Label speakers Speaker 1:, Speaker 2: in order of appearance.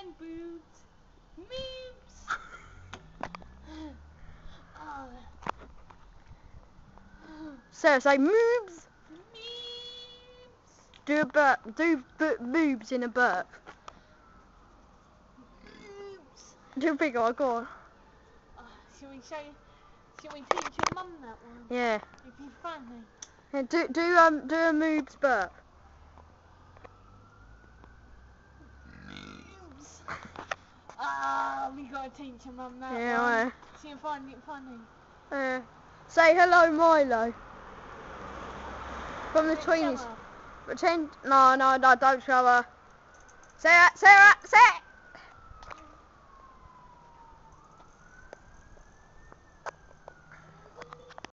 Speaker 1: Bang boobs. Moobs. Oh.
Speaker 2: Sarah, say moobs.
Speaker 1: Moobs.
Speaker 2: Do a burp. Do moobs in a burp.
Speaker 1: Moobs.
Speaker 2: Do a big one. Go on.
Speaker 1: Oh, shall we teach your mum that one?
Speaker 2: Yeah.
Speaker 1: It'd be funny.
Speaker 2: Yeah, do a moobs burp.
Speaker 1: Moobs. Ah, we gotta teach your mum that
Speaker 2: Yeah,
Speaker 1: one.
Speaker 2: I know.
Speaker 1: She'll find it funny.
Speaker 2: Say hello, Milo. From the
Speaker 1: Don't
Speaker 2: tweenies.
Speaker 1: show her.
Speaker 2: Pretend. No, don't show her. Sarah, say it.